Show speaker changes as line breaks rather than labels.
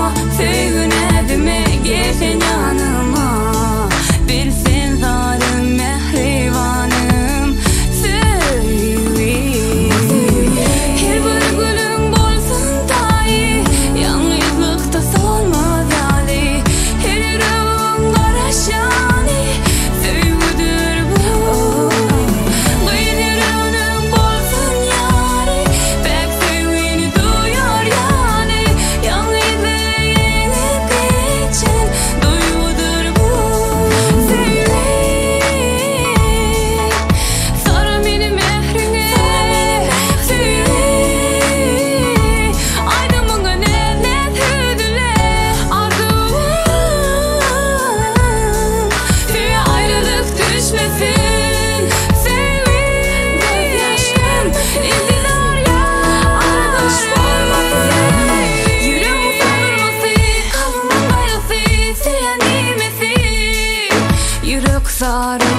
Söğüne mi gelsen yanıma, bilsen zalim mehribanım. Söğüy her bir gülün bolsun tayi, yalnızlıkta solmaz yali. Her yerin karaşani, söğüdür bu. Kıyın yerinin bolsun yari, pek söğüyünü duyar yani. Yalnızlığı yenip geçen duygudur bu. Söğüy sarı benim mehrine, söğüy aydınmına neler hüdüle arzum. Söğüy ayrılık düşmesin, söğüy gözyaşım indiler ya. Arkadaş olmasın, yüreğim saldırmasın, kalbim bayılsın, seyanimesi. Yürek sarı